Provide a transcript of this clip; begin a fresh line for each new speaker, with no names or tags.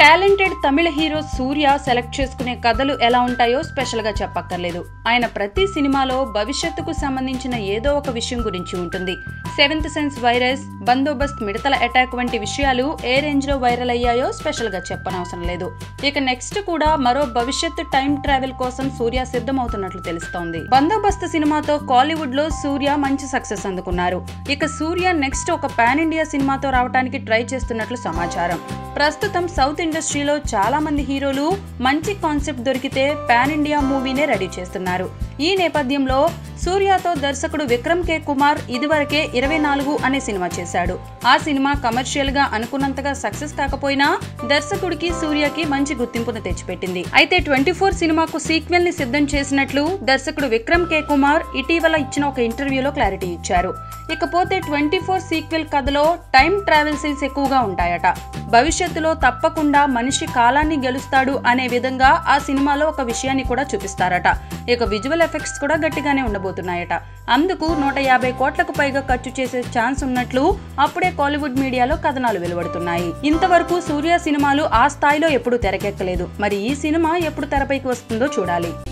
Talented Tamil hero Suriya select చేసుకునే కథలు ఎలా ఉంటాయో స్పెషల్ గా చెప్పక్కర్లేదు. ఆయన ప్రతి సినిమాలో భవిష్యత్తుకు సంబంధించిన ఏదో ఒక విషయం గురించి ఉంటుంది. సెవెంత్ సెన్స్ వైరస్, బందోబస్త్ మిడతల అటాక్ వంటి విషయాలు ఏ రేంజ్ లో వైరల్ అయ్యాయో స్పెషల్ గా చెప్పనవసరం లేదు. ఇక నెక్స్ట్ కూడా మరో భవిష్యత్తు టైం ట్రావెల్ కోసం సూర్య సిద్ధమవుతున్నట్లు తెలుస్తోంది. బందోబస్త్ సినిమాతో కాలీవుడ్ లో సూర్య మంచి సక్సెస్ అందుకున్నారు. ఇక సూర్య నెక్స్ట్ ఒక పాన్ ఇండియా సినిమాతో రావడానికి ట్రై చేస్తున్నట్లు సమాచారం. ప్రస్తుతం సౌత్ ఇండస్ట్రీలో చాలా మంది హీరోలు మంచి కాన్సెప్ట్ దొరికితే పాన్ ఇండియా మూవీనే రెడీ చేస్తున్నారు. ఈ నేపథ్యంలో సూర్యతో దర్శకుడు విక్రమ్ కే కుమార్ ఇదివరకే 24 అనే సినిమా చేశాడు. ఆ సినిమా కమర్షియల్ గా అనుకున్నంతగా సక్సెస్ కాకపోయినా దర్శకుడికి సూర్యకి మంచి గుర్తింపును తెచ్చిపెట్టింది. అయితే 24 సినిమాకు సీక్వెల్ ని సిద్ధం చేసినట్లు దర్శకుడు విక్రమ్ కే కుమార్ ఇటీవల ఇచ్చిన ఒక ఇంటర్వ్యూలో క్లారిటీ ఇచ్చారు. ఇకపోతే 24 సీక్వెల్ కథలో టైం ట్రావెల్ సీన్స్ ఎక్కువగా ఉంటాయట. భవిష్యత్తులో తప్పకుండా మనిషి కాలాన్ని గెలుస్తాడు అనే విధంగా ఆ సినిమాలో ఒక విషయాన్ని కూడా చూపిస్తారట. ఇక విజువల్ ఎఫెక్ట్స్ కూడా గట్టిగానే ఉండబోతున్నాయట. అందుకు 150 కోట్లకు పైగా ఖర్చు చేసే ఛాన్స్ ఉన్నట్లు అప్పుడే కాలీవుడ్ మీడియాలో కథనాలు వెలువడుతున్నాయి. ఇంతవరకు సూర్య సినిమాలు ఆ స్థాయిలో ఎప్పుడూ తెరకెక్కలేదు. మరి ఈ సినిమా ఎప్పుడు తెరపైకి వస్తుందో చూడాలి.